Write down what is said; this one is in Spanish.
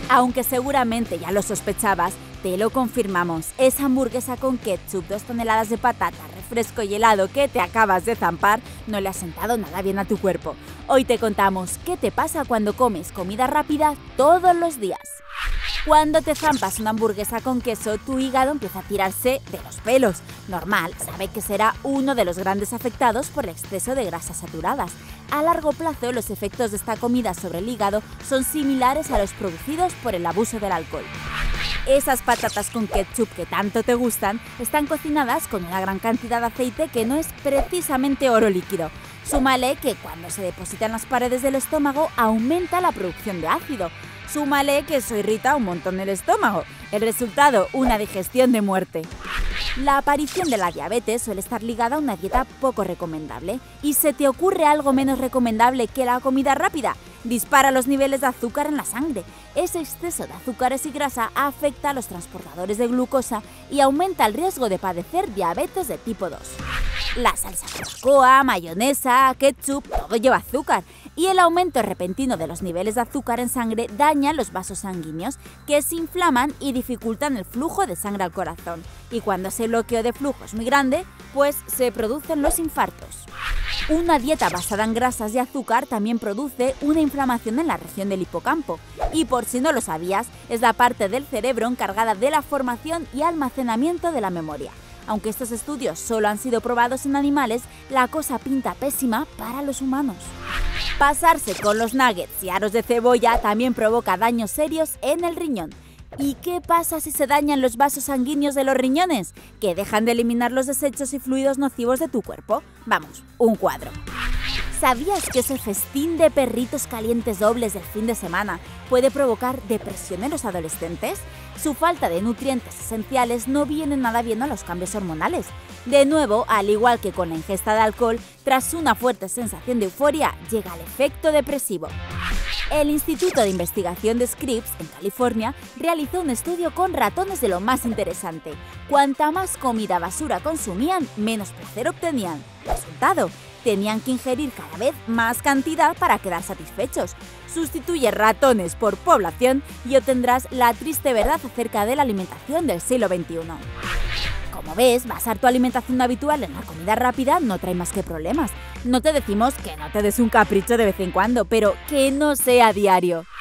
Aunque seguramente ya lo sospechabas, te lo confirmamos. Esa hamburguesa con ketchup, 2 toneladas de patata, refresco y helado que te acabas de zampar no le ha sentado nada bien a tu cuerpo. Hoy te contamos qué te pasa cuando comes comida rápida todos los días. Cuando te zampas una hamburguesa con queso, tu hígado empieza a tirarse de los pelos. Normal, sabe que será uno de los grandes afectados por el exceso de grasas saturadas. A largo plazo, los efectos de esta comida sobre el hígado son similares a los producidos por el abuso del alcohol. Esas patatas con ketchup que tanto te gustan están cocinadas con una gran cantidad de aceite que no es precisamente oro líquido. Súmale que cuando se deposita en las paredes del estómago aumenta la producción de ácido. Súmale que eso irrita un montón el estómago. El resultado, una digestión de muerte. La aparición de la diabetes suele estar ligada a una dieta poco recomendable. ¿Y se te ocurre algo menos recomendable que la comida rápida? Dispara los niveles de azúcar en la sangre. Ese exceso de azúcares y grasa afecta a los transportadores de glucosa y aumenta el riesgo de padecer diabetes de tipo 2. La salsa barbacoa, mayonesa, ketchup, todo lleva azúcar. Y el aumento repentino de los niveles de azúcar en sangre daña los vasos sanguíneos, que se inflaman y dificultan el flujo de sangre al corazón. Y cuando ese bloqueo de flujo es muy grande, pues se producen los infartos. Una dieta basada en grasas y azúcar también produce una inflamación en la región del hipocampo. Y por si no lo sabías, es la parte del cerebro encargada de la formación y almacenamiento de la memoria. Aunque estos estudios solo han sido probados en animales, la cosa pinta pésima para los humanos. Pasarse con los nuggets y aros de cebolla también provoca daños serios en el riñón. ¿Y qué pasa si se dañan los vasos sanguíneos de los riñones? Que dejan de eliminar los desechos y fluidos nocivos de tu cuerpo. Vamos, un cuadro. ¿Sabías que ese festín de perritos calientes dobles del fin de semana puede provocar depresión en los adolescentes? Su falta de nutrientes esenciales no viene nada bien a los cambios hormonales. De nuevo, al igual que con la ingesta de alcohol, tras una fuerte sensación de euforia, llega el efecto depresivo. El Instituto de Investigación de Scripps, en California, realizó un estudio con ratones de lo más interesante. Cuanta más comida basura consumían, menos placer obtenían. Resultado: tenían que ingerir cada vez más cantidad para quedar satisfechos. Sustituye ratones por población y obtendrás la triste verdad acerca de la alimentación del siglo XXI. Como ves, basar tu alimentación habitual en la comida rápida no trae más que problemas. No te decimos que no te des un capricho de vez en cuando, pero que no sea diario.